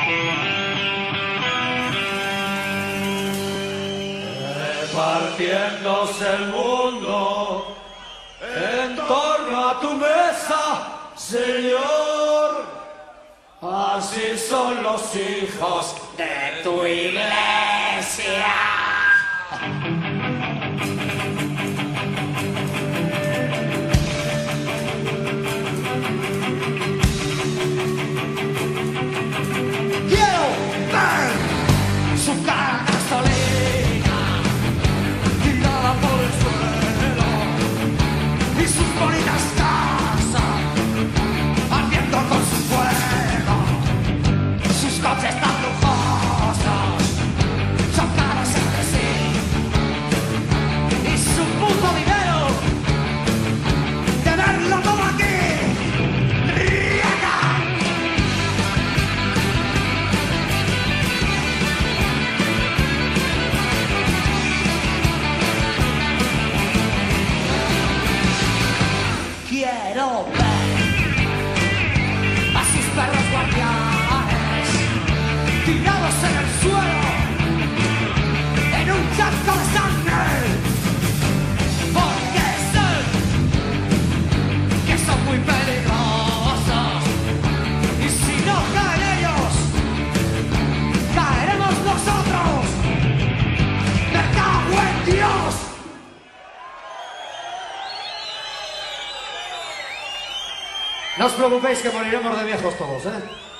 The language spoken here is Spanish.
Repartiéndose el mundo en torno a tu mesa, Señor. Así son los hijos de tu iglesia. Quiero ver su cara gasolina tirada por el suelo y sus bonitas casas ardiendo con su fuego, sus coches tan lujosos chocados entre sí y su puto dinero, tenerlo todo aquí. ¡Riega! Quiero ver a sus perros guardianes tirados en el suelo en un charco de sangre, porque sé que son muy peligrosos y si no caen ellos, caeremos nosotros. ¡Me cago en Dios! No os preocupéis que moriremos de viejos todos, ¿eh?